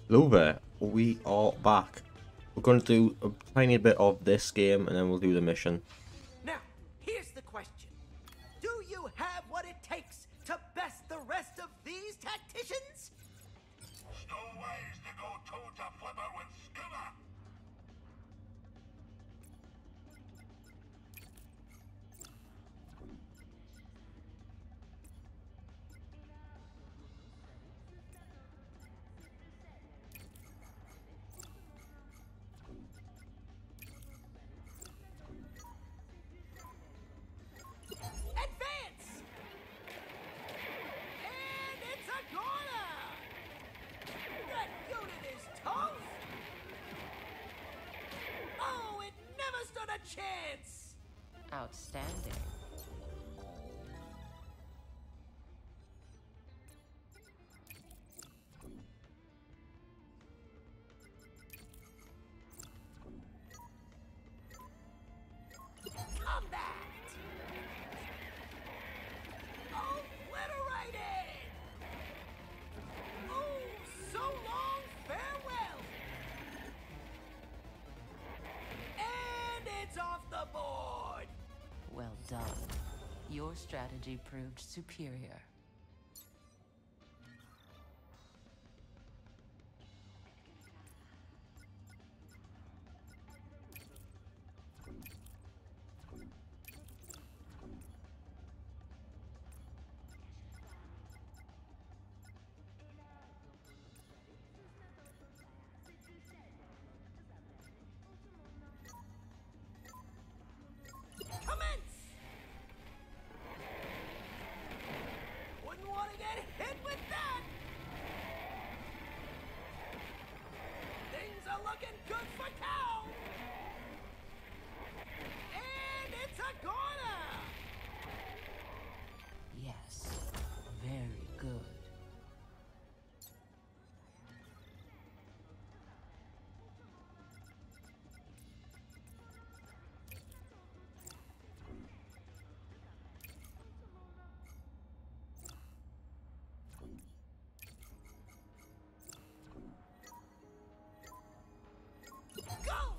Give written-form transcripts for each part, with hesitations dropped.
Hello there, we are back. We're going to do a tiny bit of this game and then we'll do the mission. Now, here's the question. Do you have what it takes to best the rest of these tacticians? No ways to go toe to flipper with Skimmer. Advance! And it's a corner! That unit is toast! Oh, it never stood a chance! Outstanding. Combat! Obliterated! Oh, so long, farewell! And it's off the board! Well done. Your strategy proved superior. Commence! Wouldn't want to get hit with that! Things are looking good for Cow! And it's a corner! Yes. Very good. Go!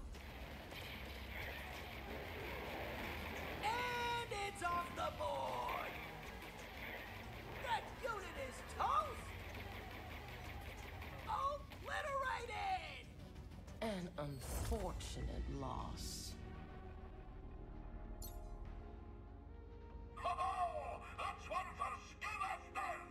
And it's off the board! That unit is toast! Obliterated! An unfortunate loss. Ho-ho! That's one for Skimmerston!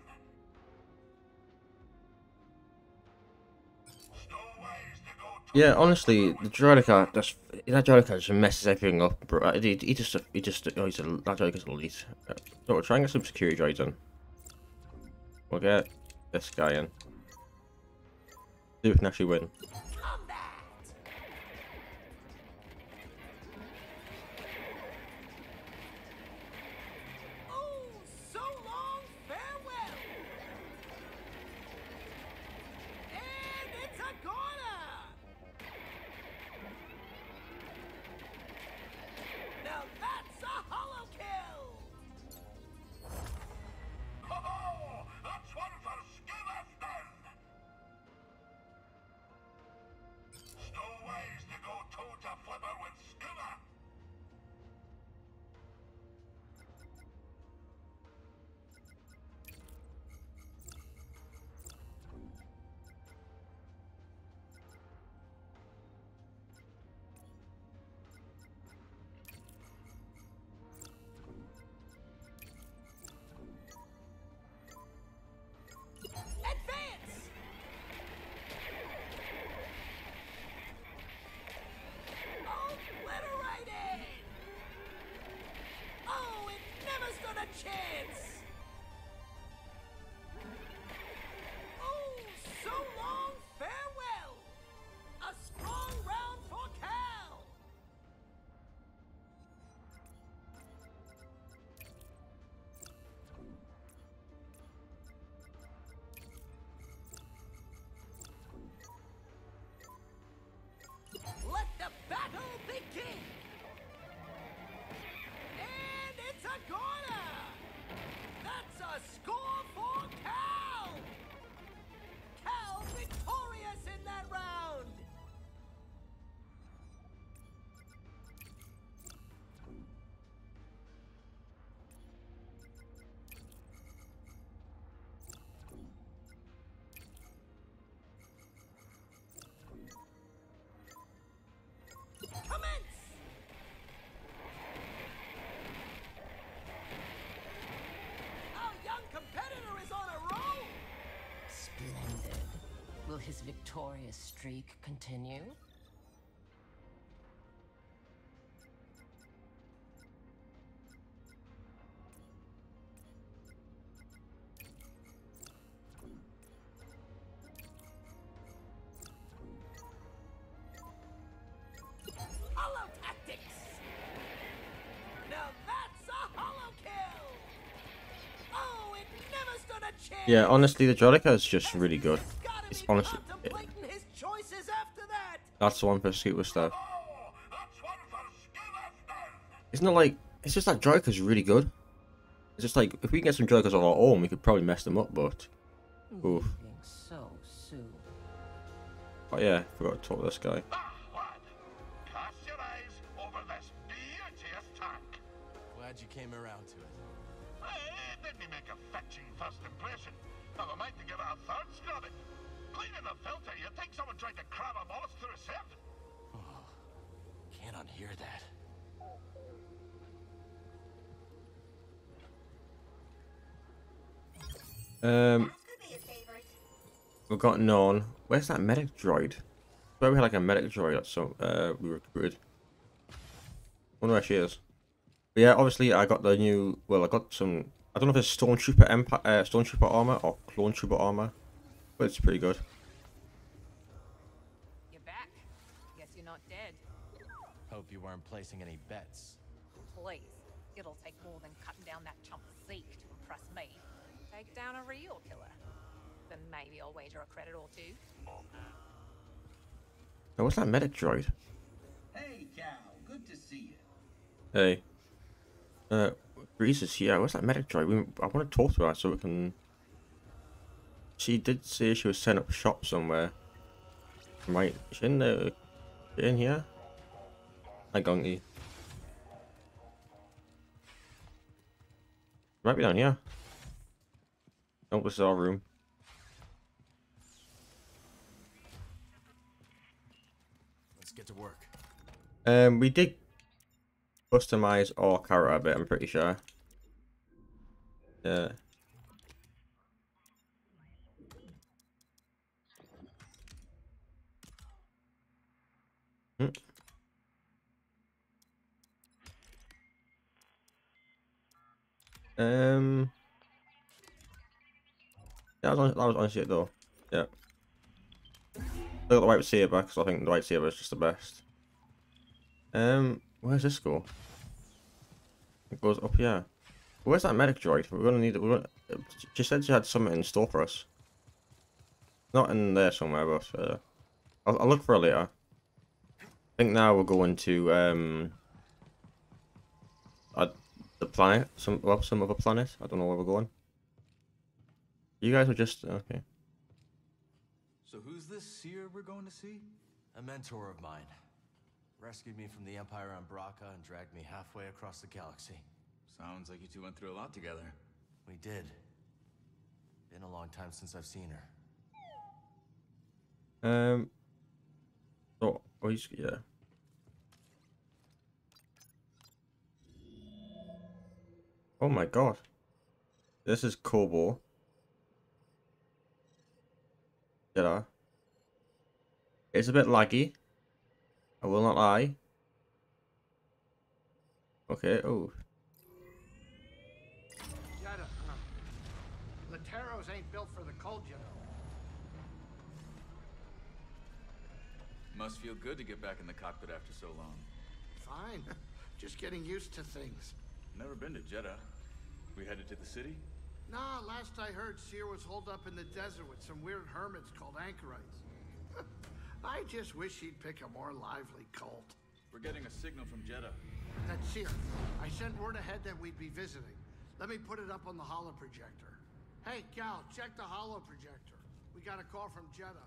No ways to go toe Yeah, honestly, the Droideka just messes everything up, bro. He just oh, that Droideka's elite. So we're trying to get some security droids in. We'll get this guy in. See if we can actually win. Combat! Oh, so long, farewell! And it's a corner! Now that's a hollow kill! Ho-ho! That's one for Skimmerston! Will his victorious streak continue? Hollow tactics! Now that's a hollow kill! Oh, it never stood a chance! Yeah, honestly, the Jolika is just really good. He's gotta It's be honestly, contemplating his choices after that! that's the one for Super Stuff. Oh, that's one for Scuba Stuff. Isn't it like, it's just that Jolika's really good. It's just like, if we can get some Jolikas of our own, we could probably mess them up, but... Oof. Leaving so soon. Oh yeah, forgot to talk to this guy. Ah, lad. Cast your eyes over this beauteous tank. Glad you came around to it. Didn't he make a fetching first impression? Never mind to give it a third scrubbing. Cleaning the filter, you'd think someone tried to cram a mollusk through a sieve. Can't unhear that. We've got none. Where's that medic droid? Where we had like a medic droid, so we recruited. Wonder where she is. But yeah, obviously I got the new. Well, I got some. I don't know if it's Stormtrooper armor or Clone Trooper armor, but it's pretty good. You're back. Guess you're not dead. Hope you weren't placing any bets. Please. It'll take more than cutting down that chump of Zeke to impress me. Take down a real killer. Then maybe I'll wager a credit or two. Now, what's that medic droid? Hey, Cal, good to see you. Hey. Grease is here. What's that medic droid? I want to talk to her so we can... She did say she was setting up shop somewhere. Right, is she in the... She in here? Hi, Gongi. Might be down here. Oh, this is our room. Let's get to work. We did customize our character a bit, I'm pretty sure. Yeah. Yeah, that was honestly it though. Yeah. I got the white saber because I think the white saber is just the best. Where's this go? It goes up here. Where's that medic droid? We're gonna need it. She said she had something in store for us. Not in there somewhere, but I'll look for her later. I think now we're going to the planet, some other planet. I don't know where we're going. You guys are just okay. So who's this seer we're going to see? A mentor of mine. Rescued me from the Empire on Bracca and dragged me halfway across the galaxy. Sounds like you two went through a lot together. We did. Been a long time since I've seen her. Oh, yeah. Oh my god. This is Kobo. Jedi. It's a bit laggy. I will not lie. Okay, oh. Jedi, Lateros ain't built for the cold, you know. Must feel good to get back in the cockpit after so long. Fine. Just getting used to things. Never been to Jeddah. We headed to the city? Nah, last I heard, Seer was holed up in the desert with some weird hermits called anchorites. I just wish he'd pick a more lively cult. We're getting a signal from Jeddah. That's Seer. I sent word ahead that we'd be visiting. Let me put it up on the holo projector. Hey, Cal, check the holo projector. We got a call from Jeddah.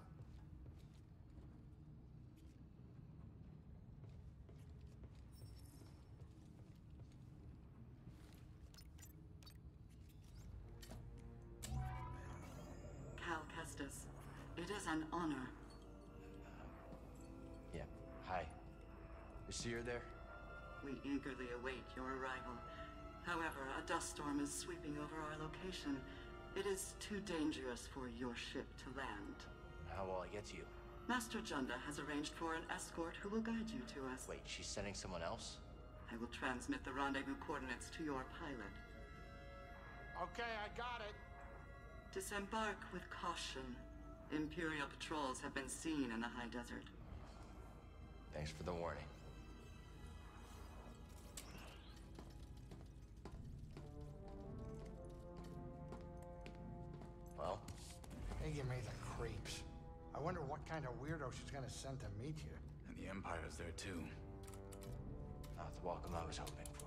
Cal Kestis, it is an honor. Yeah. Hi. Is Seer there? We eagerly await your arrival. However, a dust storm is sweeping over our location. It is too dangerous for your ship to land. How how will I get to you? Master Junda has arranged for an escort who will guide you to us. Wait, she's sending someone else? I will transmit the rendezvous coordinates to your pilot. Okay, I got it. Disembark with caution. Imperial patrols have been seen in the high desert. Thanks for the warning. Well? They give me the creeps. I wonder what kind of weirdo she's gonna send to meet you. And the Empire's there too. Not the welcome I was hoping for.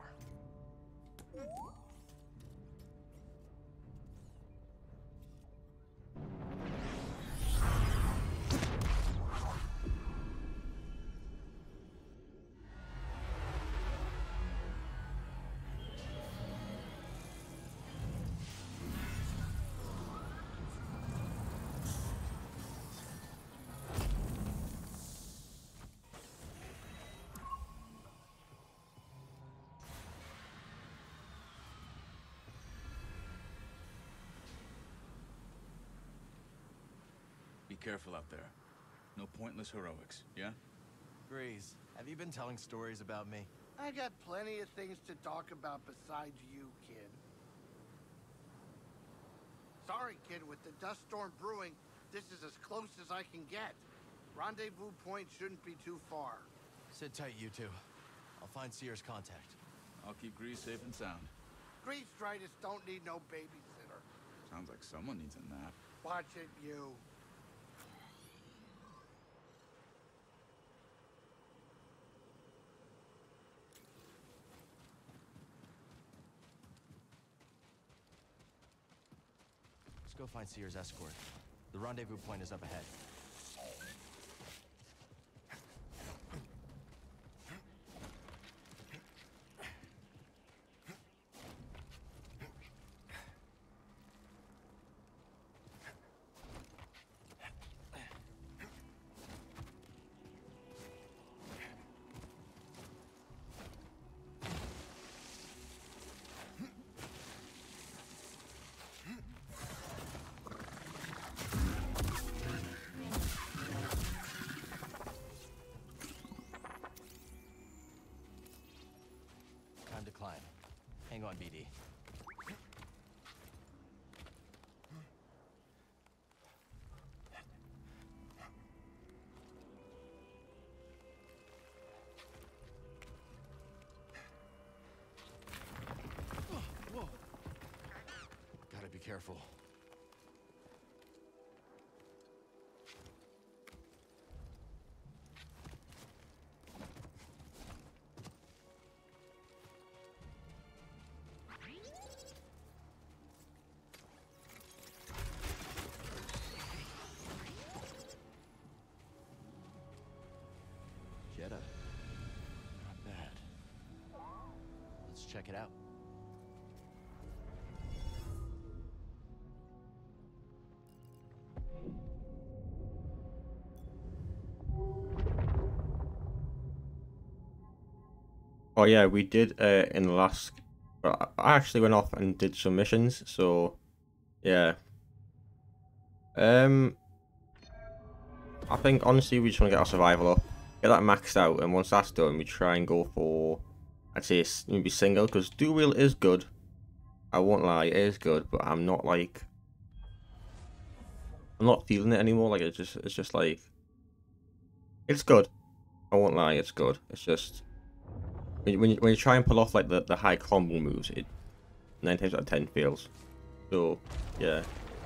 Be careful out there. No pointless heroics, yeah? Grease, have you been telling stories about me? I got plenty of things to talk about besides you, kid. Sorry, kid, with the dust storm brewing, this is as close as I can get. Rendezvous point shouldn't be too far. Sit tight, you two. I'll find Seer's contact. I'll keep Grease safe and sound. Grease Stridus don't need no babysitter. Sounds like someone needs a nap. Watch it, you. Let's go find Seer's escort. The rendezvous point is up ahead. Time to climb. Hang on, BD. Whoa. Gotta be careful. Jetta. Not bad. Let's check it out. Oh yeah, we did in the last. Well, I actually went off and did some missions, so yeah. I think honestly we just want to get our survival up, get that maxed out, and once that's done, we try and go for, I'd say maybe single, because dual wheel is good. I won't lie, it is good, but I'm not feeling it anymore. Like it's just like, it's good. I won't lie, it's good. It's just when you try and pull off like the high combo moves, it 9 times out of 10 fails. So yeah.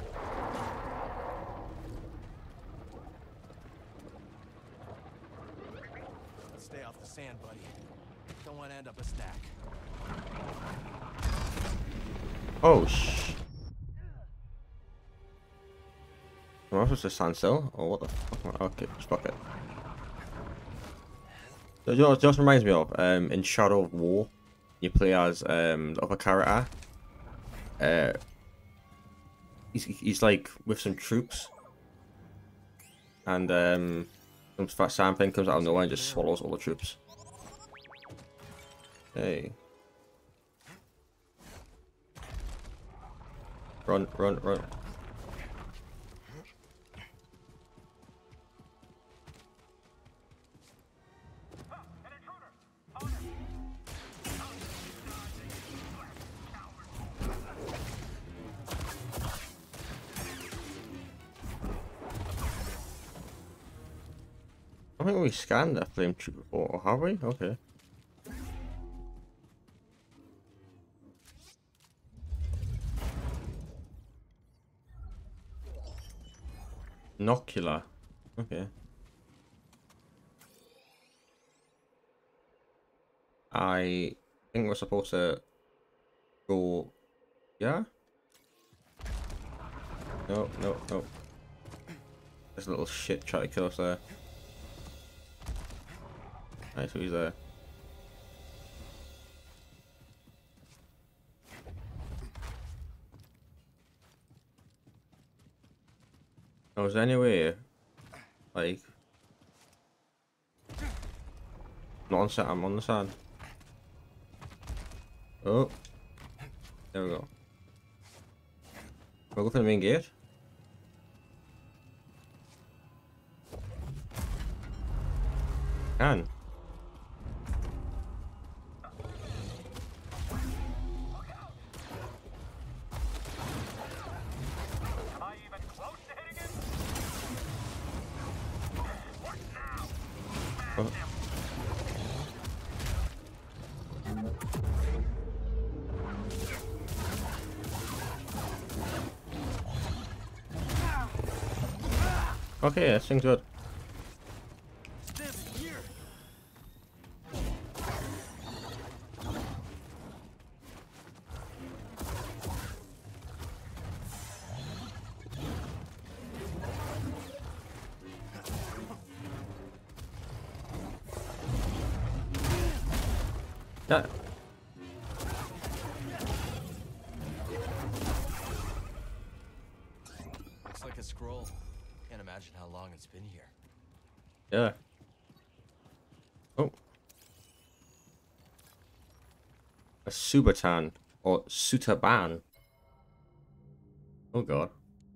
Stay off the sand, buddy. Don't want to end up a stack. Oh sh. Am I supposed to stand still? Or what the fuck? Okay, just fuck it. So, you know, it just reminds me of in Shadow of War, you play as the other character. He's like with some troops, and some fat sand thing comes out of nowhere and just swallows all the troops. Hey. Run, run, run. I think we scanned that flame troop before, or have we? Okay. Nocular. Okay. I think we're supposed to go. Yeah? No, no, no. This little shit try to kill us there. Nice, so he's there. Oh, is there any way, like, not on set, I'm on the sand. Oh, there we go. We'll go for the main gate. Can. Oh. Okay, that thing's good. Yeah. Looks like a scroll. Can't imagine how long it's been here. Yeah. Oh. A Subatan or Sutaban. Oh god.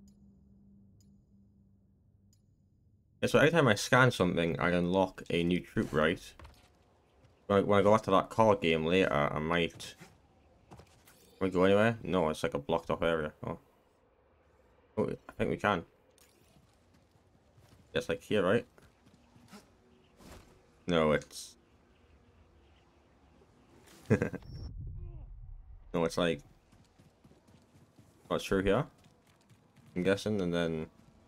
Yeah, so every time I scan something, I unlock a new troop, right? When I go back to that card game later, I might... Can we go anywhere? No, it's like a blocked off area. Oh. Oh, I think we can. It's like here, right? No, it's... No, it's like... Not true here. I'm guessing, and then...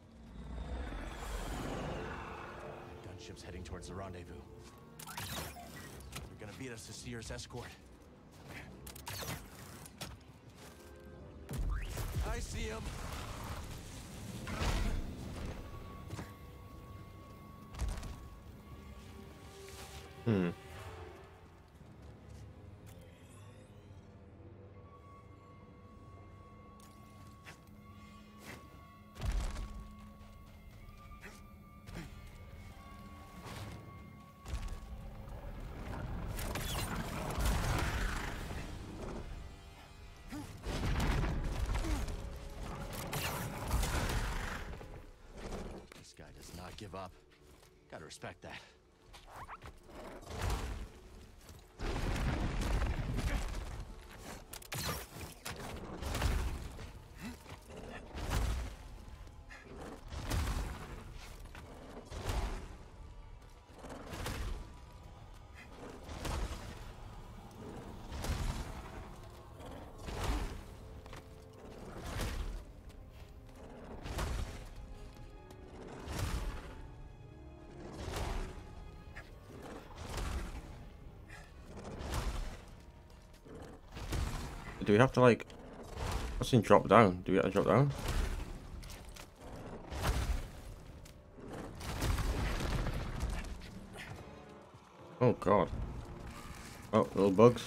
Gunship's heading towards the rendezvous. They're gonna beat us to Seer's escort. I see him. Hmm. This guy does not give up. Gotta respect that. Do we have to like... What's in drop down? Do we have to drop down? Oh god. Oh, little bugs.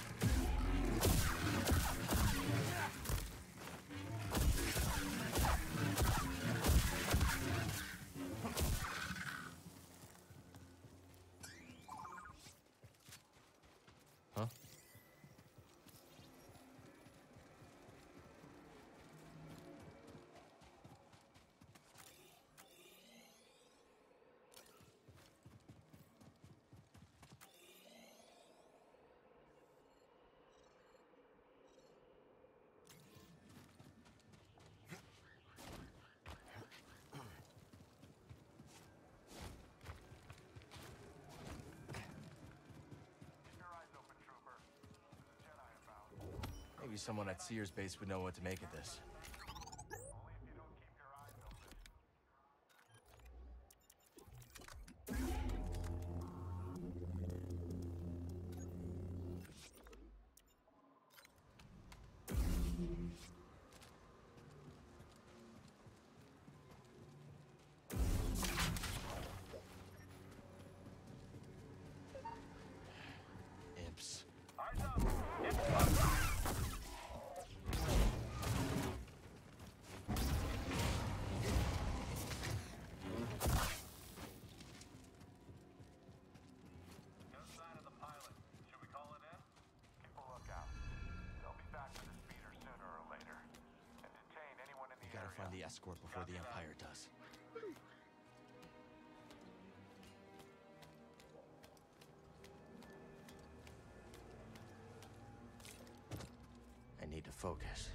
Huh? someone at Sears base would know what to make of this. Imps. You gotta find the escort before the Empire does. I need to focus.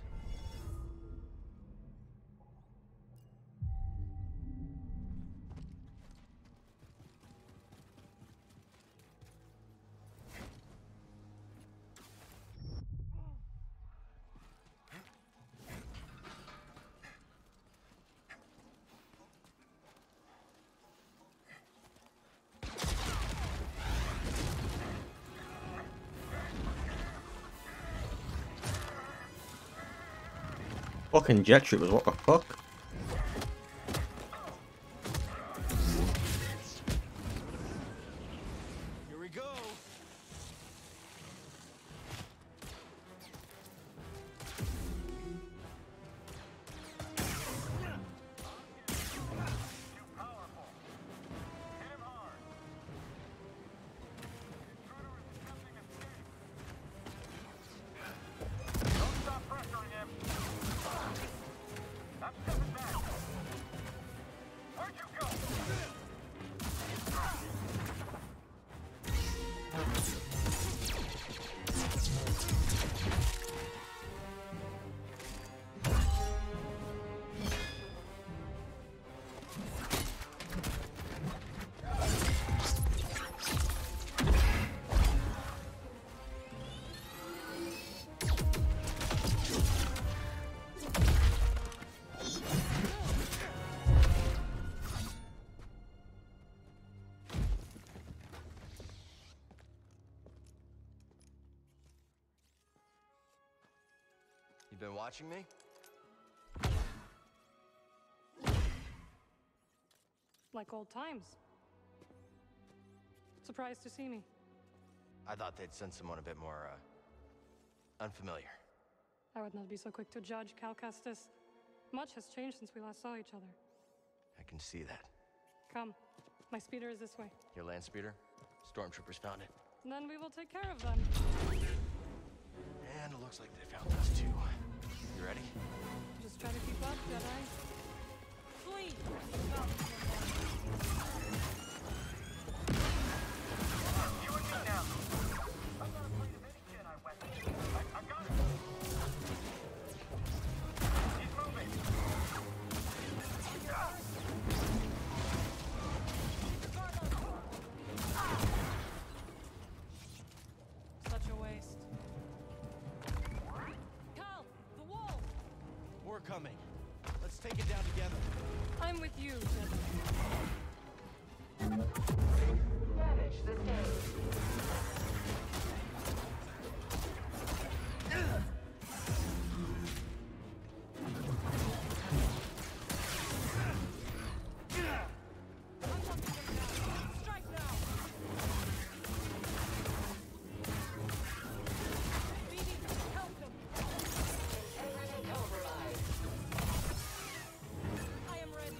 Fucking jet troopers, what the fuck? Here we go. You been watching me? Like old times. Surprised to see me. I thought they'd send someone a bit more, unfamiliar. I would not be so quick to judge, Cal Kestis. Much has changed since we last saw each other. I can see that. Come. My speeder is this way. Your land speeder? Stormtroopers found it. Then we will take care of them. And it looks like they found us too. You ready? Just try to keep up, Jedi. Please! You and me now. I'm not afraid of any Jedi weapon. I got it. He's moving. Such a waste. Cal! The wall! We're coming. Let's take it down together. I'm with you, Jedi. Damage sustained. Strike now! BD, help them! Integrity compromised. I am ready.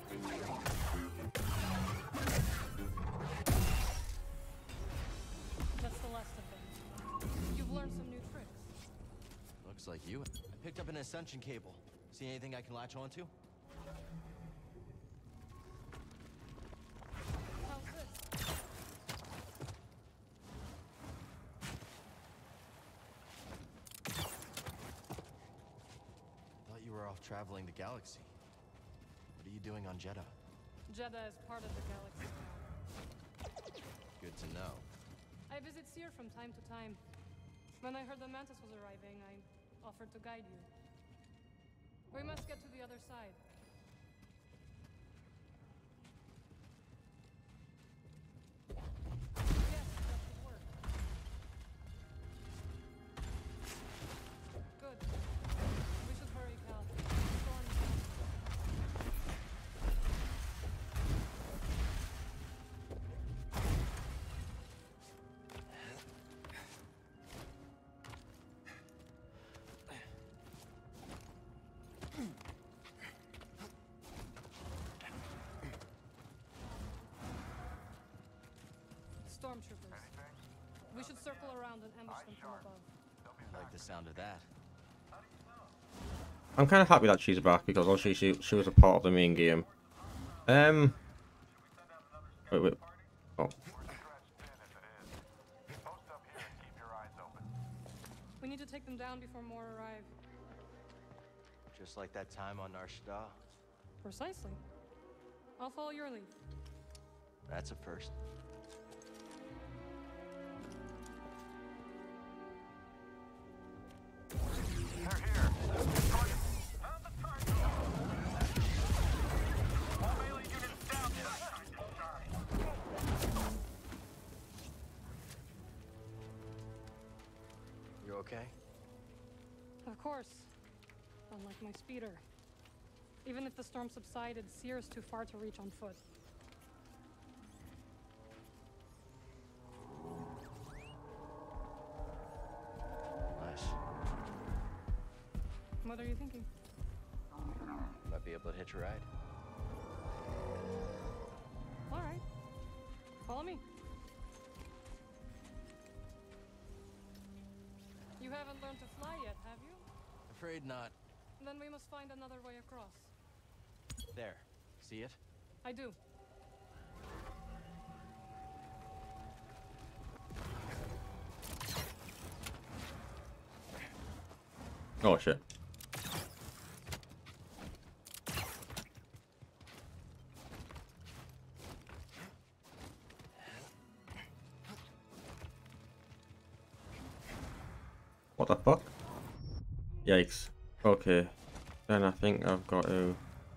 That's the last of them. You've learned some new tricks. Looks like you. I picked up an ascension cable. See anything I can latch onto? How's this? Thought you were off traveling the galaxy. What are you doing on Jeddah? Jeddah is part of the galaxy. Good to know. I visit Seer from time to time. When I heard the Mantis was arriving, I offered to guide you. We must get to the other side. Yes, that should work. Good. We should hurry, Cal. Storm. Stormtroopers. We should circle around and ambush them from above. I like the sound of that. I'm kind of happy that she's back because obviously she was a part of the main game. Wait. Oh. We need to take them down before more arrive. Just like that time on Nar Shaddaa. Precisely. I'll follow your lead. That's a first. You okay? Of course. Unlike my speeder. Even if the storm subsided, Seer is too far to reach on foot. Nice. What are you thinking? Might be able to hitch a ride. All right. Follow me. You haven't learned to fly yet, have you? Afraid not. Then we must find another way across. There. See it? I do. Oh shit. What the fuck? Yikes. Okay. Then I think I've got to...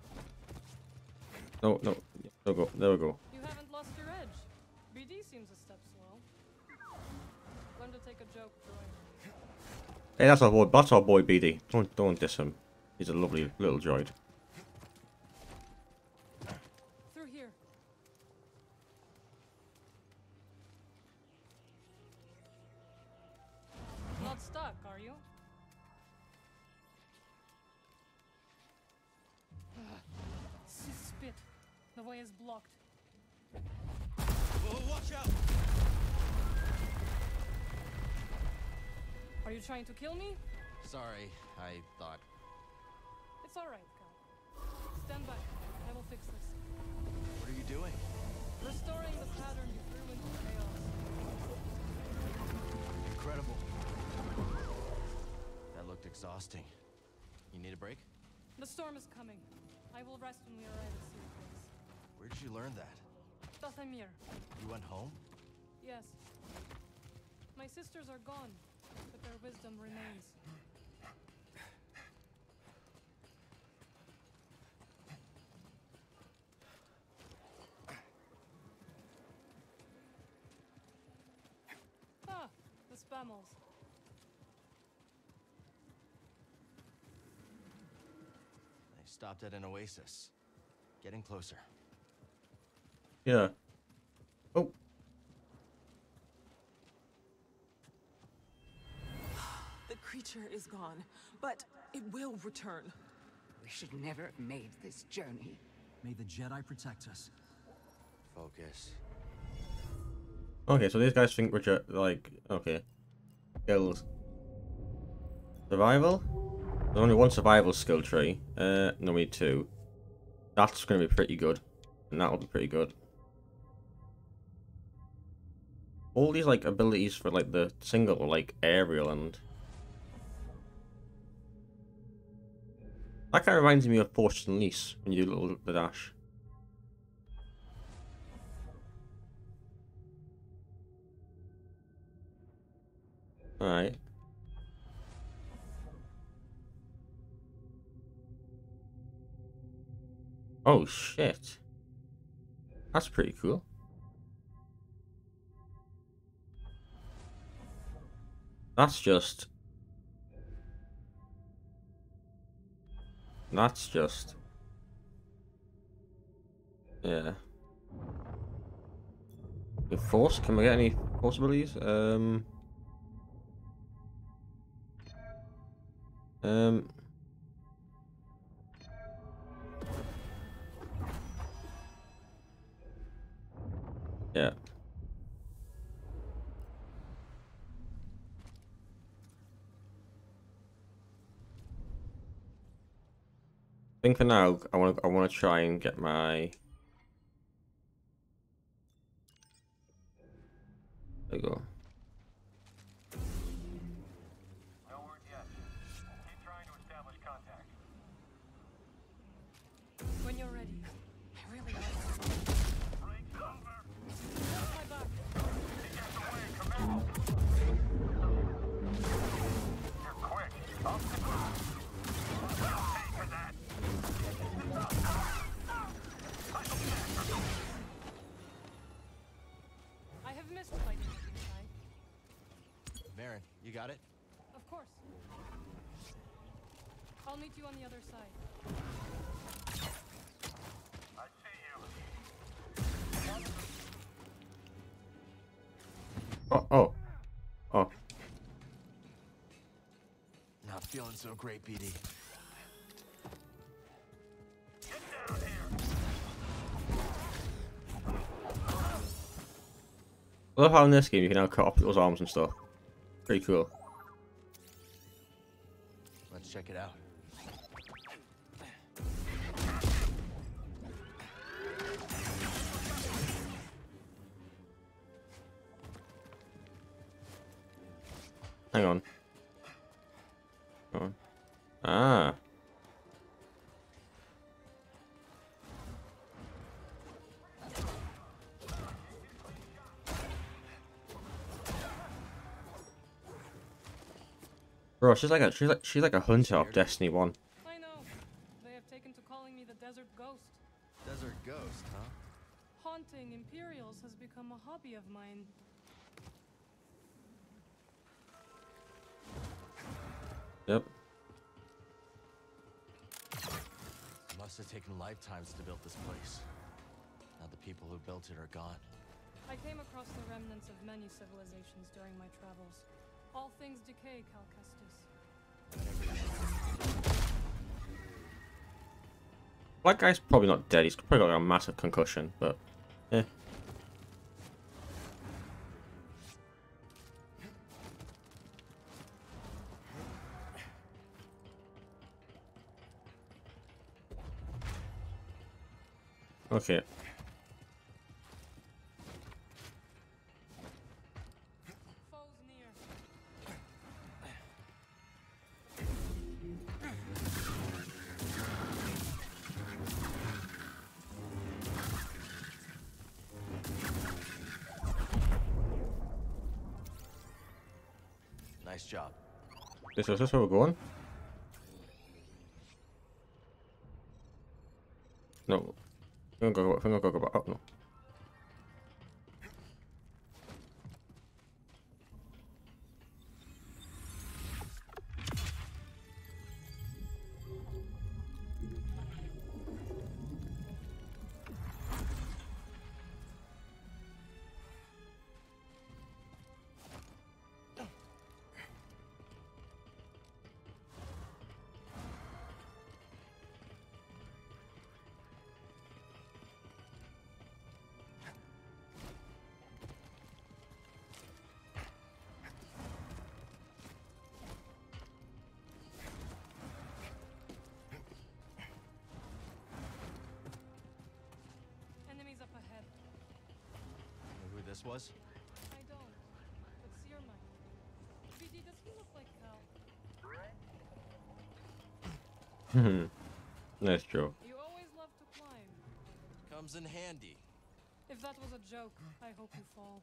No. There we go. There we go. You haven't lost your edge. BD seems a step slow. Learn to take a joke, droid. Hey, that's our boy BD. Don't diss him. He's a lovely little droid. Through here. Not stuck, are you? Spit. The way is blocked. Whoa, watch out! Are you trying to kill me? Sorry, I thought. It's all right, Cal. Stand by. I will fix this. What are you doing? Restoring the pattern you threw into chaos. Incredible. That looked exhausting. You need a break? The storm is coming. I will rest when we arrive at Seer Place. Where did you learn that? Dathomir. You went home? Yes. My sisters are gone, but their wisdom remains. Ah, the Spammels. They stopped at an oasis. Getting closer. Yeah. Oh. The creature is gone, but it will return. We should never have made this journey. May the Jedi protect us. Focus. Okay, so these guys think we're like, okay. Skills. Survival? There's only one survival skill tree. No, we need two. That's going to be pretty good. And that'll be pretty good. All these, like, abilities for, like, the single, like, aerial and... That kind of reminds me of Force Unleashed when you do the dash. Alright. Oh shit. That's pretty cool. That's just... Yeah. Force? Can we get any force abilities? Yeah. I think for now, I want to try and get my... There you go. No word yet. Keep trying to establish contact. When you're ready. I really like it. Break's over. Got my back. He gets away, Commando. You're quick. Off the ground. Well, pay for that. I have missed fighting with you, Kai. Marin, you got it? Of course. I'll meet you on the other side. I see you. Oh. Not feeling so great, BD. Get down here. I love how in this game you can now cut off people's arms and stuff. Pretty cool. Let's check it out. Hang on. Ah. Bro, she's like a hunter of Destiny 1. I know. They have taken to calling me the Desert Ghost. Desert Ghost, huh? Haunting Imperials has become a hobby of mine. Yep. Must have taken lifetimes to build this place. Now the people who built it are gone. I came across the remnants of many civilizations during my travels. All things decay, Cal Kestis. That guy's probably not dead. He's probably got like a massive concussion, but yeah. Okay. Nice job. Is this where we're going? No. I'm gonna go back. Oh no. Enemies up ahead. Know who this was? I don't. But Seer might. BD, does he look like Cal? Nice joke. You always love to climb. Comes in handy. If that was a joke, I hope you fall.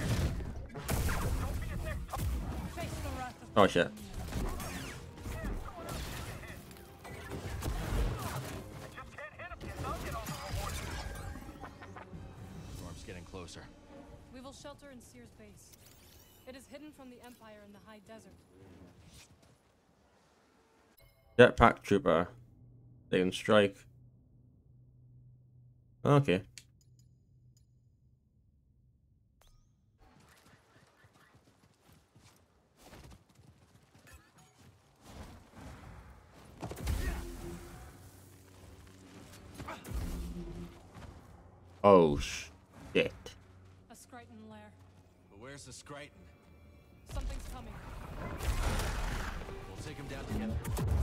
Face the wrath of Oh shit. closer. We will shelter in Seer's base. It is hidden from the Empire in the high desert. Jetpack trooper. They can strike. Okay. Oh shit. A Skriton lair. But where's the Skriton? Something's coming. We'll take him down together.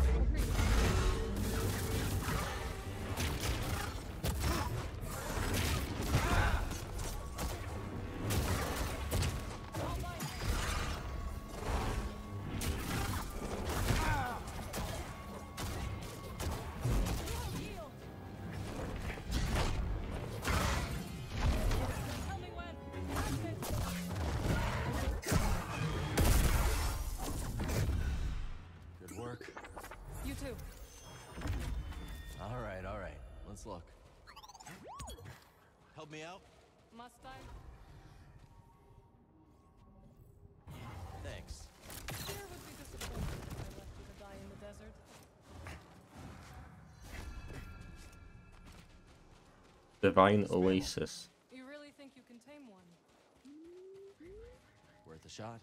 Let's look. Help me out? Must I? Thanks. Seer would be disappointed if I left you to die in the desert. Divine Oasis. You really think you can tame one? Worth a shot.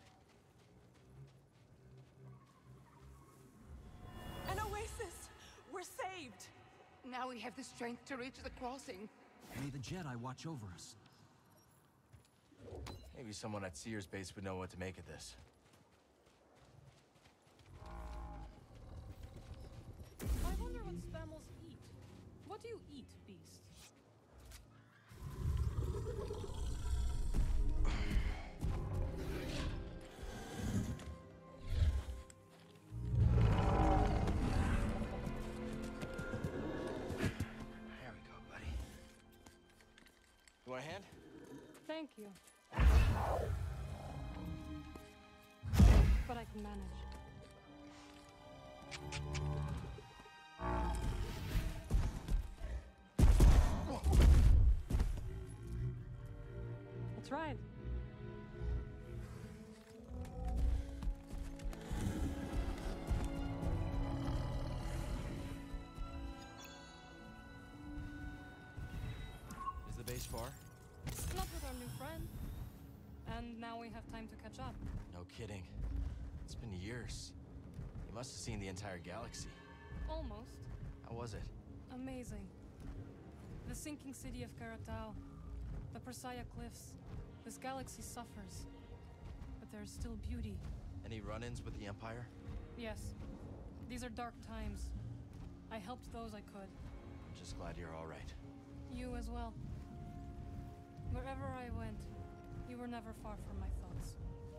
An oasis! We're saved! Now we have the strength to reach the crossing. May the Jedi watch over us. Maybe someone at Seer's base would know what to make of this. I wonder what Spammels eat. What do you eat, beast? You want a hand? Thank you. But I can manage. That's right. Is the base far? Not with our new friend. And now we have time to catch up. No kidding. It's been years. You must have seen the entire galaxy. Almost. How was it? Amazing. The sinking city of Karatao. The Persaya Cliffs. This galaxy suffers. But there is still beauty. Any run-ins with the Empire? Yes. These are dark times. I helped those I could. I'm just glad you're all right. You as well. Wherever I went, you were never far from my thoughts.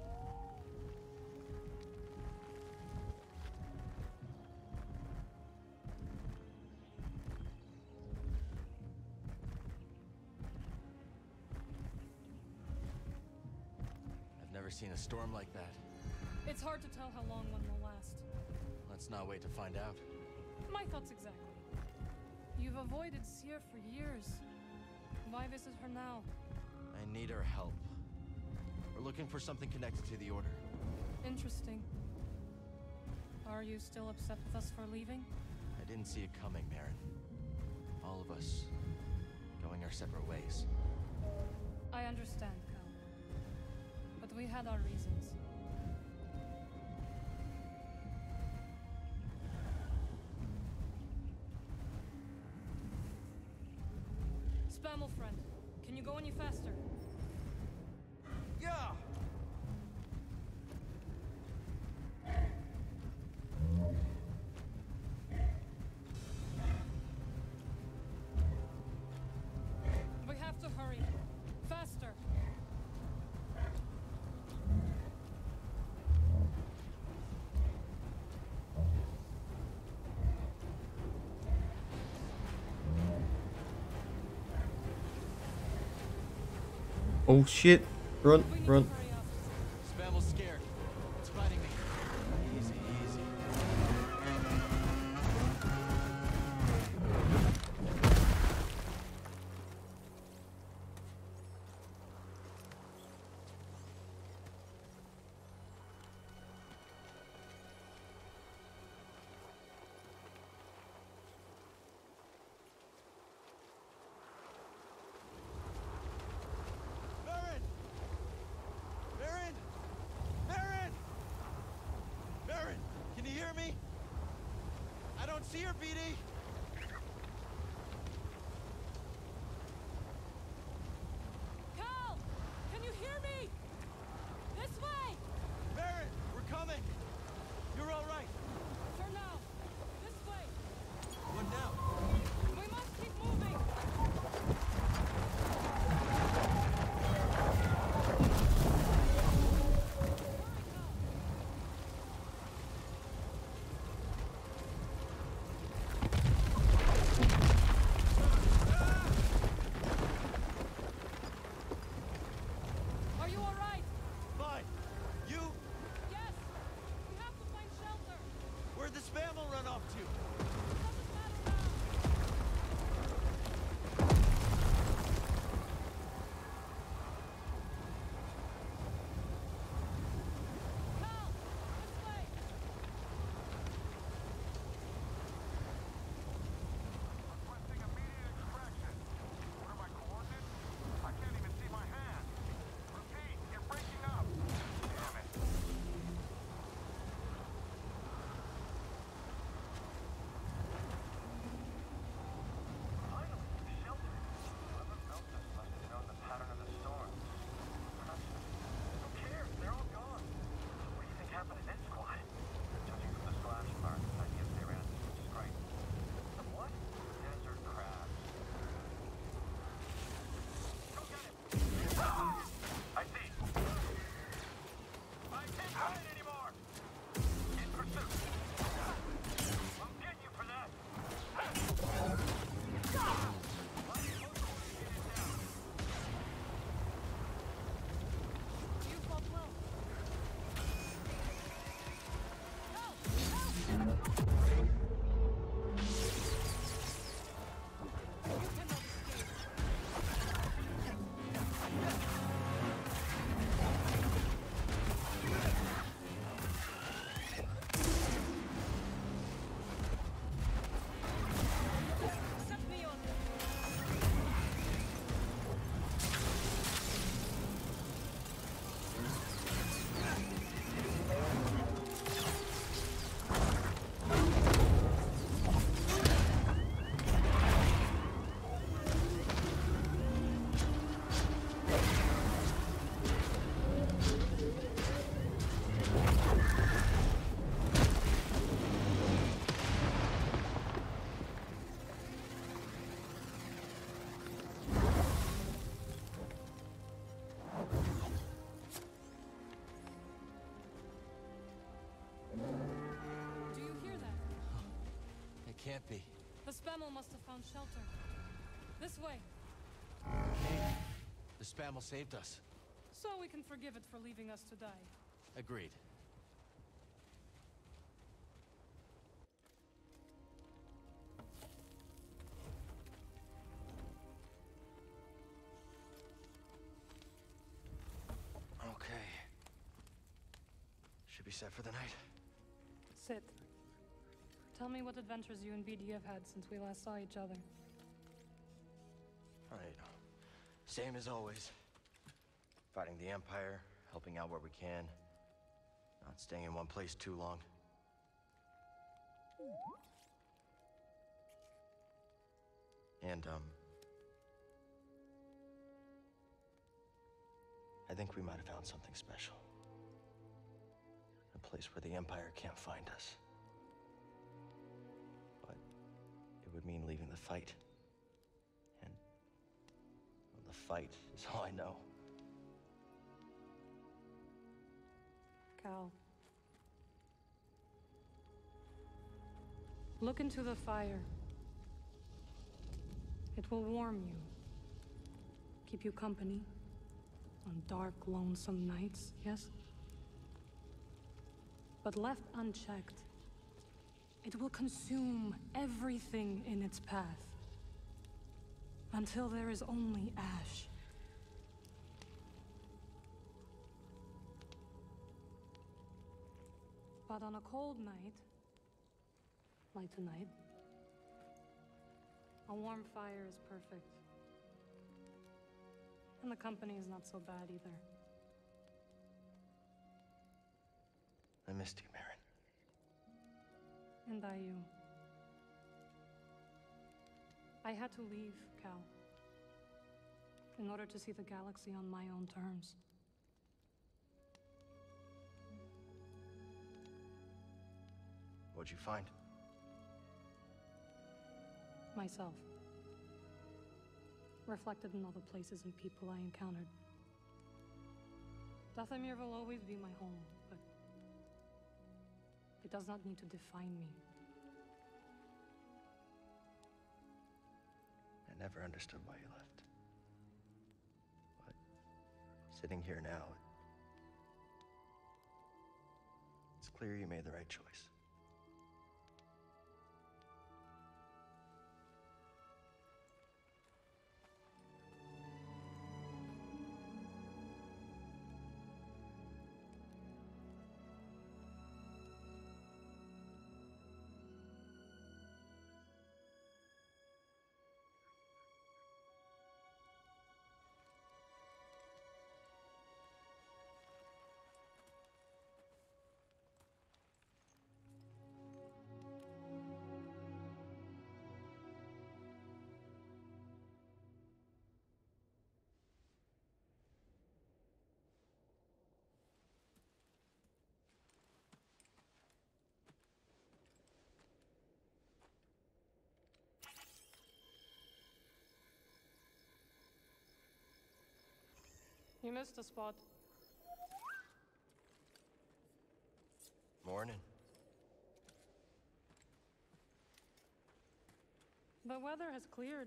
I've never seen a storm like that. It's hard to tell how long one will last. Let's not wait to find out. My thoughts exactly. You've avoided Seer for years. Why visit her now? I need her help. We're looking for something connected to the Order. Interesting. Are you still upset with us for leaving? I didn't see it coming, Merrin. All of us going our separate ways. I understand, Cal. But we had our reasons. Spammel friend, can you go any faster? Yeah! We have to hurry. Faster! Oh shit. Run, run. Spammel's scared. It's fighting me. Easy, easy. don't see her, BD! Cal! Can you hear me? This way! Baron, we're coming! You're all right. For now. This way. What now? We must keep moving. Are you all right? Fine. You? Yes. We have to find shelter. Where'd the Spamel run off to? Requesting immediate extraction. What are my coordinates? I can't even see my hand. Repeat, you're breaking up. Damn it. Finally, shelter. Whoever built this must have known the pattern of the storm. Who cares? They're all gone. So what do you think happened to this squad? Judging from the splash marks, I guess they ran into some strike. Some what? Desert crabs. Go get him! I see. I can't hide anymore! In pursuit. I'll get you for that! You fought well. Set me on. Do you hear that? It can't be. The Spamel must have found shelter. This way. The Spamel saved us. So we can forgive it for leaving us to die. Agreed. Okay. Should be set for the night. Sit. Tell me what adventures you and BD have had since we last saw each other. Alright. Same as always. Fighting the Empire, helping out where we can. Not staying in one place too long. And, I think we might have found something special. A place where the Empire can't find us. But it would mean leaving the fight. And well, the fight is all I know. Cal. Look into the fire. It will warm you. Keep you company. On dark, lonesome nights, yes? But left unchecked, it will consume everything in its path. Until there is only ash. But on a cold night, like tonight, a warm fire is perfect. And the company is not so bad either. I missed you, Marin. And I you. I had to leave, Cal, in order to see the galaxy on my own terms. What'd you find? Myself. Reflected in all the places and people I encountered. Dathomir will always be my home, but it does not need to define me. I never understood why you left. But sitting here now, it's clear you made the right choice. You missed a spot. Morning. The weather has cleared.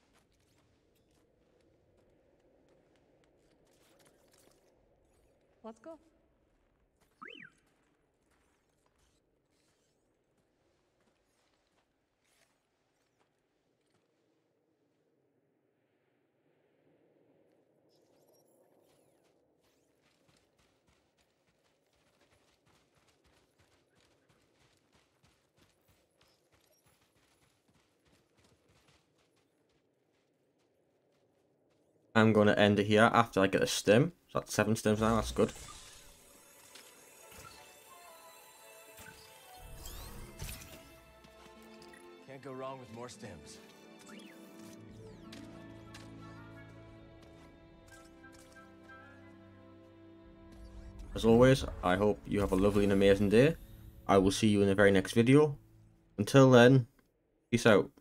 Let's go. I'm going to end it here after I get a stim. So that's 7 stims now, that's good. Can't go wrong with more stims. As always, I hope you have a lovely and amazing day. I will see you in the very next video. Until then, peace out.